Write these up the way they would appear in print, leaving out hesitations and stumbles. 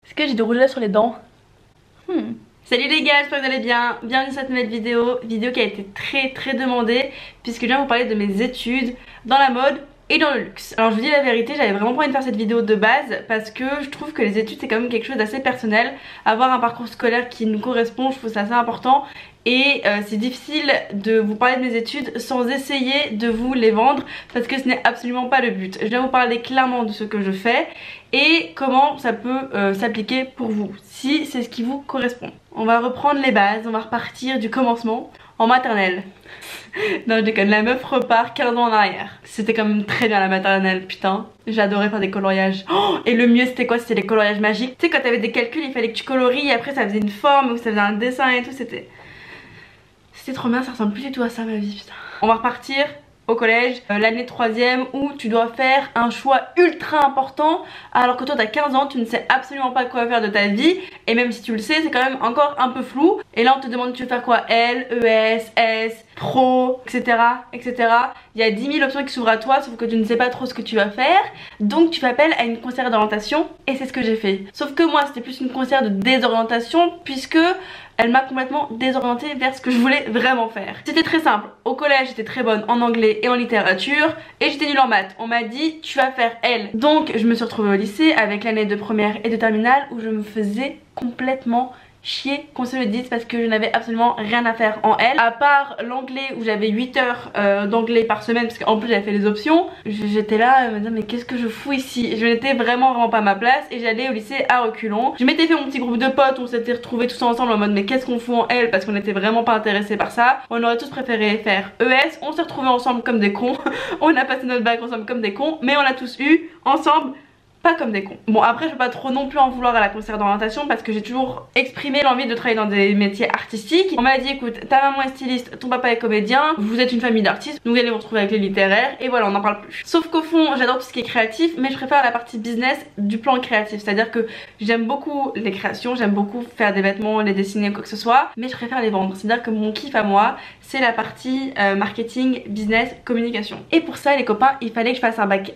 Est-ce que j'ai du rouge à lèvres sur les dents? Salut les gars, j'espère que vous allez bien. Bienvenue sur cette nouvelle vidéo qui a été très demandée puisque je viens vous parler de mes études dans la mode et dans le luxe. Alors je vous dis la vérité, j'avais vraiment pas envie de faire cette vidéo de base parce que je trouve que les études c'est quand même quelque chose d'assez personnel. Avoir un parcours scolaire qui nous correspond, je trouve ça assez important. Et c'est difficile de vous parler de mes études sans essayer de vous les vendre parce que ce n'est absolument pas le but. Je viens vous parler clairement de ce que je fais et comment ça peut s'appliquer pour vous, si c'est ce qui vous correspond. On va reprendre les bases, on va repartir du commencement en maternelle. Non je déconne, la meuf repart 15 ans en arrière. C'était quand même très bien la maternelle, putain. J'adorais faire des coloriages. Oh, et le mieux c'était quoi? C'était les coloriages magiques. Tu sais quand t'avais des calculs, il fallait que tu colories et après ça faisait une forme ou ça faisait un dessin et tout, c'était trop bien, ça ressemble plus du tout à ça ma vie, putain. On va repartir au collège, l'année 3ème où tu dois faire un choix ultra important alors que toi t'as 15 ans, tu ne sais absolument pas quoi faire de ta vie et même si tu le sais c'est quand même encore un peu flou et là on te demande tu veux faire quoi, L, ES, S, Pro, etc. etc. Il y a 10 000 options qui s'ouvrent à toi sauf que tu ne sais pas trop ce que tu vas faire donc tu fais appel à une conseillère d'orientation et c'est ce que j'ai fait. Sauf que moi c'était plus une conseillère de désorientation puisque elle m'a complètement désorientée vers ce que je voulais vraiment faire. C'était très simple, au collège j'étais très bonne en anglais et en littérature et j'étais nulle en maths. On m'a dit tu vas faire L. Donc je me suis retrouvée au lycée avec l'année de première et de terminale où je me faisais complètement chier qu'on se le dise parce que je n'avais absolument rien à faire en L à part l'anglais où j'avais 8 heures d'anglais par semaine parce qu'en plus j'avais fait les options. J'étais là à me dire mais qu'est-ce que je fous ici, je n'étais vraiment pas à ma place et j'allais au lycée à reculons. Je m'étais fait mon petit groupe de potes, on s'était retrouvés tous ensemble en mode mais qu'est-ce qu'on fout en L parce qu'on n'était vraiment pas intéressés par ça. On aurait tous préféré faire ES, on s'est retrouvés ensemble comme des cons. On a passé notre bac ensemble comme des cons mais on l'a tous eu ensemble pas comme des cons. Bon après je vais pas trop non plus en vouloir à la conseillère d'orientation parce que j'ai toujours exprimé l'envie de travailler dans des métiers artistiques. On m'a dit écoute ta maman est styliste, ton papa est comédien, vous êtes une famille d'artistes, vous allez vous retrouver avec les littéraires et voilà on n'en parle plus. Sauf qu'au fond j'adore tout ce qui est créatif mais je préfère la partie business du plan créatif, c'est à dire que j'aime beaucoup les créations, j'aime beaucoup faire des vêtements, les dessiner quoi que ce soit mais je préfère les vendre, c'est à dire que mon kiff à moi c'est la partie marketing, business, communication. Et pour ça les copains il fallait que je fasse un bac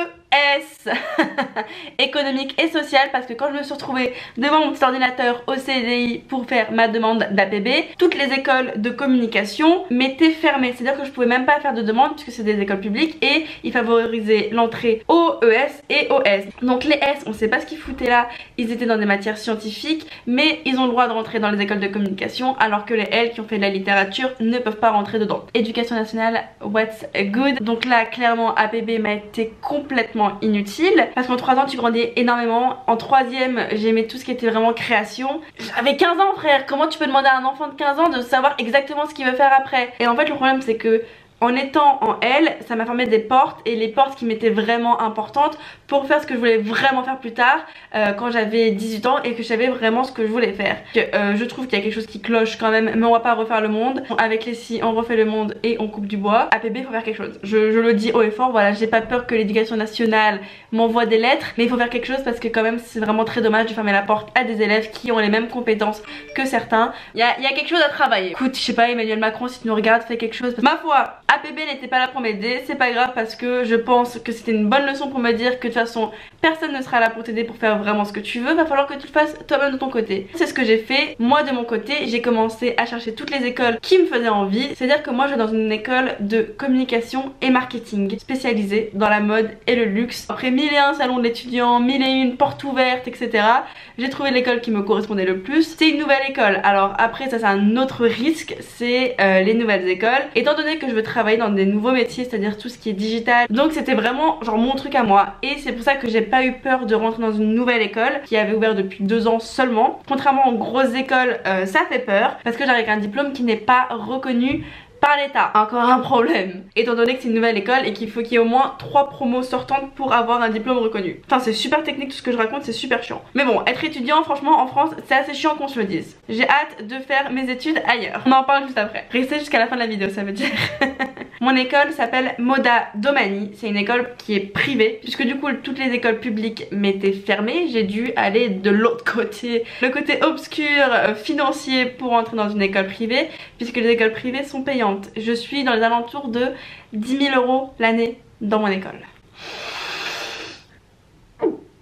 ES économique et social parce que quand je me suis retrouvée devant mon petit ordinateur au CDI pour faire ma demande d'APB, toutes les écoles de communication m'étaient fermées, c'est à dire que je pouvais même pas faire de demande puisque c'est des écoles publiques et ils favorisaient l'entrée aux ES et aux S. Donc les S on sait pas ce qu'ils foutaient là, ils étaient dans des matières scientifiques mais ils ont le droit de rentrer dans les écoles de communication alors que les L qui ont fait de la littérature ne peuvent pas rentrer dedans. Éducation nationale, what's good. Donc là clairement APB m'a été complètement inutile parce qu'en 3 ans tu grandis énormément. En 3ème j'aimais tout ce qui était vraiment création. J'avais 15 ans frère, comment tu peux demander à un enfant de 15 ans de savoir exactement ce qu'il veut faire après? Et en fait le problème c'est que en étant en L, ça m'a fermé des portes et les portes qui m'étaient vraiment importantes pour faire ce que je voulais vraiment faire plus tard quand j'avais 18 ans et que je savais vraiment ce que je voulais faire. Je trouve qu'il y a quelque chose qui cloche quand même mais on va pas refaire le monde. Avec les si on refait le monde et on coupe du bois. APB il faut faire quelque chose. Je le dis haut et fort, voilà j'ai pas peur que l'éducation nationale m'envoie des lettres mais il faut faire quelque chose parce que quand même c'est vraiment très dommage de fermer la porte à des élèves qui ont les mêmes compétences que certains. Il y a quelque chose à travailler. Écoute je sais pas Emmanuel Macron si tu nous regardes fais quelque chose. Ma foi APB n'était pas là pour m'aider, c'est pas grave parce que je pense que c'était une bonne leçon pour me dire que de toute façon personne ne sera là pour t'aider pour faire vraiment ce que tu veux, va falloir que tu le fasses toi-même de ton côté. C'est ce que j'ai fait, moi de mon côté j'ai commencé à chercher toutes les écoles qui me faisaient envie, c'est à dire que moi je vais dans une école de communication et marketing spécialisée dans la mode et le luxe. Après 1001 salons de l'étudiant, 1001 portes ouvertes etc, j'ai trouvé l'école qui me correspondait le plus. C'est une nouvelle école, alors après ça c'est un autre risque, c'est les nouvelles écoles. Étant donné que je veux travailler dans des nouveaux métiers, c'est-à-dire tout ce qui est digital, donc c'était vraiment genre mon truc à moi et c'est pour ça que j'ai pas eu peur de rentrer dans une nouvelle école qui avait ouvert depuis 2 ans seulement. Contrairement aux grosses écoles ça fait peur parce que j'arrive avec un diplôme qui n'est pas reconnu par l'état, encore un problème étant donné que c'est une nouvelle école et qu'il faut qu'il y ait au moins 3 promos sortantes pour avoir un diplôme reconnu. Enfin c'est super technique tout ce que je raconte, c'est super chiant mais bon être étudiant franchement en France c'est assez chiant qu'on se le dise. J'ai hâte de faire mes études ailleurs, on en parle juste après. Restez jusqu'à la fin de la vidéo ça veut dire. Mon école s'appelle Moda Domani, c'est une école qui est privée puisque du coup toutes les écoles publiques m'étaient fermées, j'ai dû aller de l'autre côté, le côté obscur financier pour entrer dans une école privée puisque les écoles privées sont payantes. Je suis dans les alentours de 10 000 € l'année dans mon école.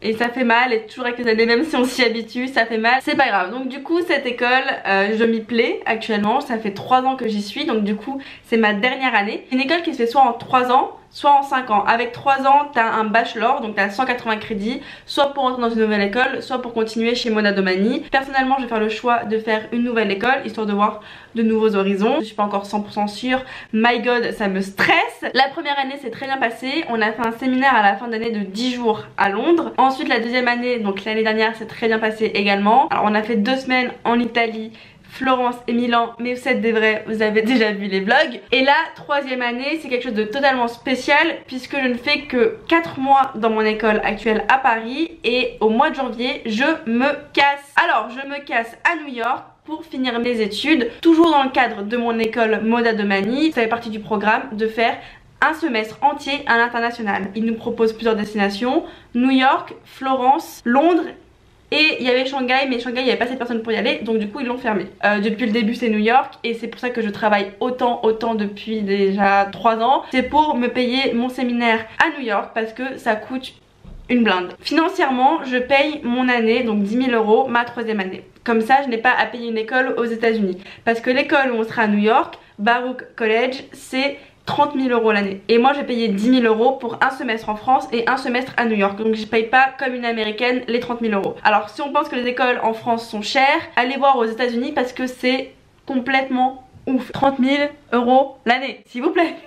et ça fait mal, et toujours avec les années, même si on s'y habitue, ça fait mal, c'est pas grave. Donc du coup cette école, je m'y plais actuellement, ça fait 3 ans que j'y suis, donc du coup c'est ma dernière année. Une école qui se fait soit en 3 ans, soit en 5 ans. Avec 3 ans, t'as un bachelor, donc t'as 180 crédits, soit pour entrer dans une nouvelle école, soit pour continuer chez Mona Domani. Personnellement, je vais faire le choix de faire une nouvelle école, histoire de voir de nouveaux horizons. Je suis pas encore 100% sûre, my god, ça me stresse. La première année s'est très bien passée, on a fait un séminaire à la fin d'année de 10 jours à Londres. Ensuite la deuxième année, donc l'année dernière, s'est très bien passée également. Alors on a fait 2 semaines en Italie, Florence et Milan, mais vous êtes des vrais, vous avez déjà vu les vlogs. Et la troisième année, c'est quelque chose de totalement spécial puisque je ne fais que 4 mois dans mon école actuelle à Paris et au mois de janvier, je me casse. Alors, je me casse à New York pour finir mes études, toujours dans le cadre de mon école Mona Domani. Ça fait partie du programme de faire un semestre entier à l'international. Ils nous proposent plusieurs destinations, New York, Florence, Londres. Et il y avait Shanghai, mais Shanghai il n'y avait pas assez de personnes pour y aller, donc du coup ils l'ont fermé. Depuis le début c'est New York, et c'est pour ça que je travaille autant depuis déjà 3 ans. C'est pour me payer mon séminaire à New York parce que ça coûte une blinde. Financièrement je paye mon année, donc 10 000 €, ma 3e année. Comme ça je n'ai pas à payer une école aux États-Unis. Parce que l'école où on sera à New York, Baruch College, c'est 30 000 € l'année. Et moi j'ai payé 10 000 € pour un semestre en France et un semestre à New York. Donc je paye pas comme une américaine les 30 000 €. Alors si on pense que les écoles en France sont chères, allez voir aux États-Unis parce que c'est complètement ouf. 30 000 € l'année, s'il vous plaît.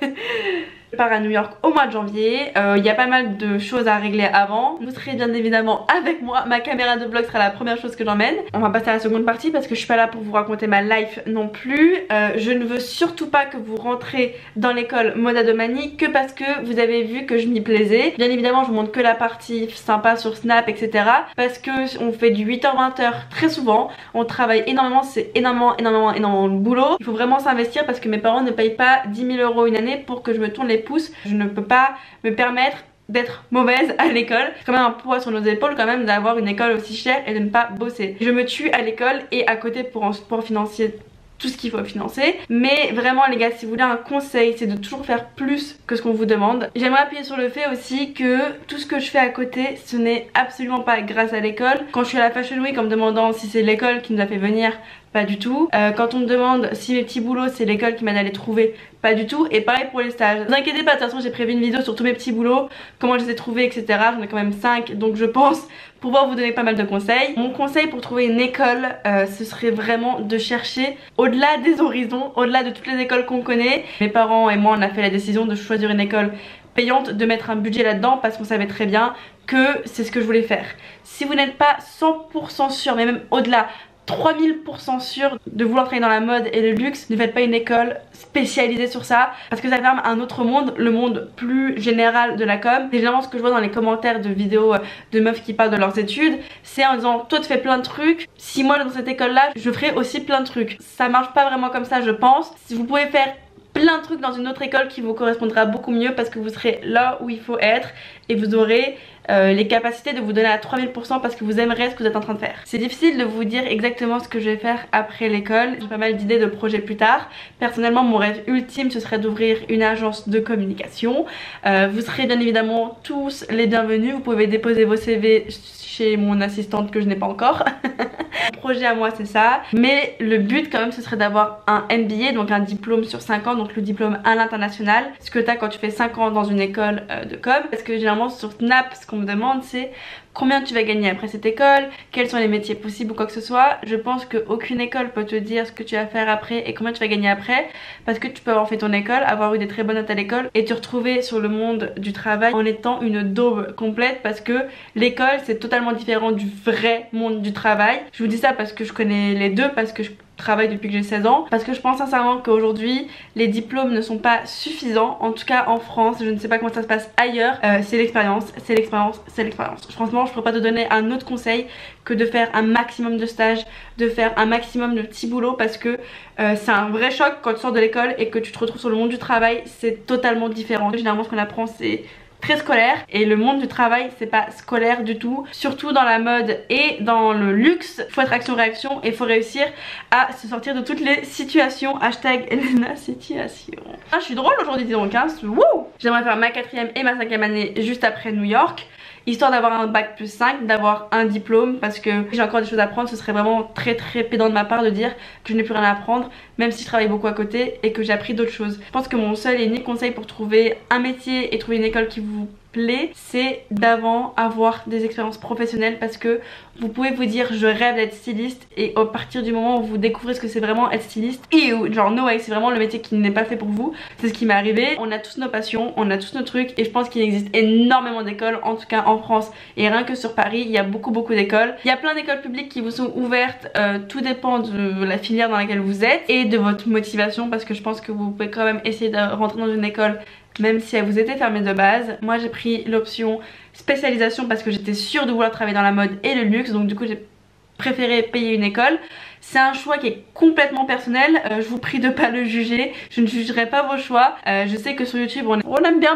Je pars à New York au mois de janvier, il y a pas mal de choses à régler avant. Vous serez bien évidemment avec moi, ma caméra de vlog sera la première chose que j'emmène. On va passer à la seconde partie parce que je suis pas là pour vous raconter ma life non plus. Je ne veux surtout pas que vous rentrez dans l'école Mona Domani que parce que vous avez vu que je m'y plaisais. Bien évidemment je vous montre que la partie sympa sur Snap etc. Parce que on fait du 8h-20h très souvent, on travaille énormément, c'est énormément de boulot. Il faut vraiment s'investir parce que mes parents ne payent pas 10 000 € une année pour que je me tourne les pouces. Je ne peux pas me permettre d'être mauvaise à l'école. C'est quand même un poids sur nos épaules quand même d'avoir une école aussi chère et de ne pas bosser. Je me tue à l'école et à côté pour financer tout ce qu'il faut financer. Mais vraiment les gars, si vous voulez un conseil, c'est de toujours faire plus que ce qu'on vous demande. J'aimerais appuyer sur le fait aussi que tout ce que je fais à côté, ce n'est absolument pas grâce à l'école. Quand je suis à la Fashion Week en me demandant si c'est l'école qui nous a fait venir, pas du tout. Quand on me demande si mes petits boulots c'est l'école qui m'aide à les trouver, pas du tout. Et pareil pour les stages. Ne vous inquiétez pas, de toute façon j'ai prévu une vidéo sur tous mes petits boulots, comment je les ai trouvés etc. J'en ai quand même 5, donc je pense pouvoir vous donner pas mal de conseils. Mon conseil pour trouver une école, ce serait vraiment de chercher au-delà des horizons, au-delà de toutes les écoles qu'on connaît. Mes parents et moi on a fait la décision de choisir une école payante, de mettre un budget là-dedans parce qu'on savait très bien que c'est ce que je voulais faire. Si vous n'êtes pas 100% sûr, mais même au-delà, 3000% sûr de vouloir travailler dans la mode et le luxe, ne faites pas une école spécialisée sur ça parce que ça ferme un autre monde, le monde plus général de la com. C'est généralement ce que je vois dans les commentaires de vidéos de meufs qui parlent de leurs études, c'est en disant toi tu fais plein de trucs, si moi dans cette école là je ferai aussi plein de trucs. Ça marche pas vraiment comme ça je pense. Si vous pouvez faire plein de trucs dans une autre école qui vous correspondra beaucoup mieux parce que vous serez là où il faut être et vous aurez les capacités de vous donner à 3000% parce que vous aimerez ce que vous êtes en train de faire. C'est difficile de vous dire exactement ce que je vais faire après l'école. J'ai pas mal d'idées de projets plus tard. Personnellement mon rêve ultime ce serait d'ouvrir une agence de communication. Vous serez bien évidemment tous les bienvenus. Vous pouvez déposer vos CV chez mon assistante que je n'ai pas encore. Mon projet à moi c'est ça, mais le but quand même ce serait d'avoir un MBA, donc un diplôme sur 5 ans, donc le diplôme à l'international, ce que tu as quand tu fais 5 ans dans une école de com. Parce que généralement sur Snap ce qu'on me demande c'est combien tu vas gagner après cette école, quels sont les métiers possibles ou quoi que ce soit. Je pense qu'aucune école peut te dire ce que tu vas faire après et combien tu vas gagner après, parce que tu peux avoir fait ton école, avoir eu des très bonnes notes à l'école et te retrouver sur le monde du travail en étant une daube complète, parce que l'école c'est totalement différent du vrai monde du travail. Je vous dis ça parce que je connais les deux, parce que je travaille depuis que j'ai 16 ans, parce que je pense sincèrement qu'aujourd'hui les diplômes ne sont pas suffisants, en tout cas en France. Je ne sais pas comment ça se passe ailleurs. C'est l'expérience, c'est l'expérience, c'est l'expérience. Franchement je pourrais pas te donner un autre conseil que de faire un maximum de stages, de faire un maximum de petits boulots, parce que c'est un vrai choc quand tu sors de l'école et que tu te retrouves sur le monde du travail. C'est totalement différent. Généralement ce qu'on apprend c'est très scolaire et le monde du travail c'est pas scolaire du tout, surtout dans la mode et dans le luxe. Faut être action-réaction et faut réussir à se sortir de toutes les situations. Hashtag Elena situation. Je suis drôle aujourd'hui dis donc hein. J'aimerais faire ma 4e et ma 5e année juste après New York. histoire d'avoir un bac plus 5, d'avoir un diplôme, parce que j'ai encore des choses à apprendre. Ce serait vraiment très pédant de ma part de dire que je n'ai plus rien à apprendre, même si je travaille beaucoup à côté et que j'ai appris d'autres choses. Je pense que mon seul et unique conseil pour trouver un métier et trouver une école qui vous plaît, c'est d'avant avoir des expériences professionnelles, parce que vous pouvez vous dire je rêve d'être styliste, et à partir du moment où vous découvrez ce que c'est vraiment être styliste, et genre no way, c'est vraiment le métier qui n'est pas fait pour vous. C'est ce qui m'est arrivé. On a tous nos passions, on a tous nos trucs, et je pense qu'il existe énormément d'écoles, en tout cas en France et rien que sur Paris, il y a beaucoup d'écoles. Il y a plein d'écoles publiques qui vous sont ouvertes, tout dépend de la filière dans laquelle vous êtes et de votre motivation, parce que je pense que vous pouvez quand même essayer de rentrer dans une école même si elle vous était fermée de base. Moi j'ai pris l'option spécialisation parce que j'étais sûre de vouloir travailler dans la mode et le luxe, donc du coup j'ai préféré payer une école. C'est un choix qui est complètement personnel, je vous prie de pas le juger, je ne jugerai pas vos choix. Je sais que sur YouTube on aime bien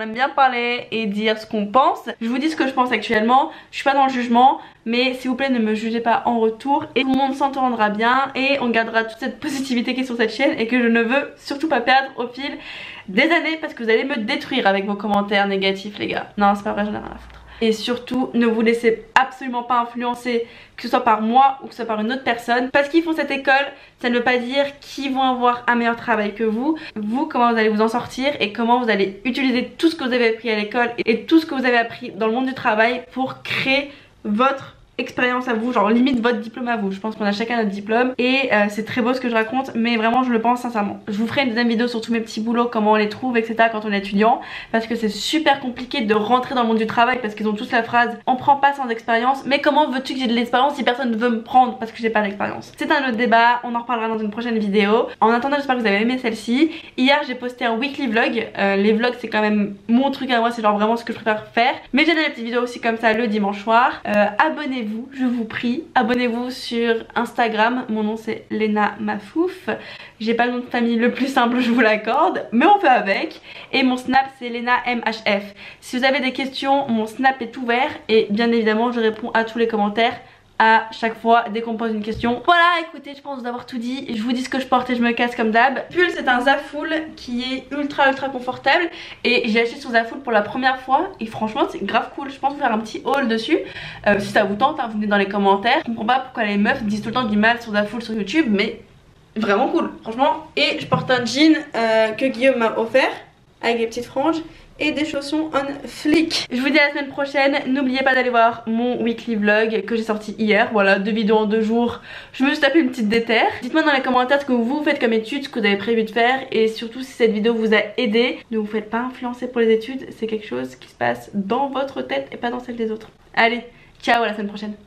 parler et dire ce qu'on pense. Je vous dis ce que je pense actuellement, je suis pas dans le jugement, mais s'il vous plaît ne me jugez pas en retour, et tout le monde s'entendra bien et on gardera toute cette positivité qui est sur cette chaîne et que je ne veux surtout pas perdre au fil des années, parce que vous allez me détruire avec vos commentaires négatifs les gars. Non c'est pas vrai, j'en ai rien à foutre. Et surtout ne vous laissez absolument pas influencer, que ce soit par moi ou que ce soit par une autre personne, parce qu'ils font cette école, ça ne veut pas dire qu'ils vont avoir un meilleur travail que vous. Vous, comment vous allez vous en sortir et comment vous allez utiliser tout ce que vous avez appris à l'école et tout ce que vous avez appris dans le monde du travail pour créer votre expérience à vous, genre limite votre diplôme à vous. Je pense qu'on a chacun notre diplôme et c'est très beau ce que je raconte, mais vraiment je le pense sincèrement. Je vous ferai une deuxième vidéo sur tous mes petits boulots, comment on les trouve, etc. quand on est étudiant, parce que c'est super compliqué de rentrer dans le monde du travail, parce qu'ils ont tous la phrase on prend pas sans expérience, mais comment veux-tu que j'ai de l'expérience si personne ne veut me prendre parce que j'ai pas d'expérience? C'est un autre débat, on en reparlera dans une prochaine vidéo. En attendant, j'espère que vous avez aimé celle-ci. Hier j'ai posté un weekly vlog, les vlogs c'est quand même mon truc à moi, c'est genre vraiment ce que je préfère faire, mais j'ai des petites vidéos aussi comme ça le dimanche soir. Abonnez-vous, je vous prie, abonnez-vous sur Instagram, mon nom c'est Léna Mafouf, j'ai pas le nom de famille le plus simple, je vous l'accorde, mais on fait avec, et mon snap c'est Léna MHF. Si vous avez des questions, mon snap est ouvert et bien évidemment je réponds à tous les commentaires à chaque fois dès qu'on me pose une question. Voilà, écoutez, je pense vous avoir tout dit. Je vous dis ce que je porte et je me casse comme d'hab. Pull, c'est un Zaful qui est ultra confortable et j'ai acheté sur Zaful pour la première fois et franchement c'est grave cool. Je pense vous faire un petit haul dessus. Si ça vous tente, hein, vous venez dans les commentaires. Je comprends pas pourquoi les meufs disent tout le temps du mal sur Zaful sur YouTube, mais vraiment cool franchement. Et je porte un jean que Guillaume m'a offert avec des petites franges et des chaussons on flic. Je vous dis à la semaine prochaine. N'oubliez pas d'aller voir mon weekly vlog que j'ai sorti hier. Voilà, 2 vidéos en 2 jours. Je me suis tapé une petite déterre. Dites-moi dans les commentaires ce que vous faites comme études, ce que vous avez prévu de faire, et surtout si cette vidéo vous a aidé. Ne vous faites pas influencer pour les études, c'est quelque chose qui se passe dans votre tête et pas dans celle des autres. Allez, ciao, à la semaine prochaine.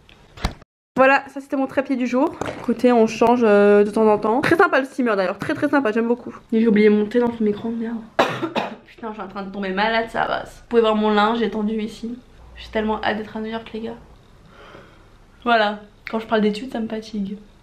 Voilà, ça c'était mon trépied du jour. Écoutez, on change de temps en temps. Très sympa le steamer d'ailleurs, très sympa, j'aime beaucoup. Et j'ai oublié mon thé dans le micro, merde. Putain, je suis en train de tomber malade, ça va. Vous pouvez voir mon linge étendu ici. J'ai tellement hâte d'être à New York les gars. Voilà, quand je parle d'études ça me fatigue.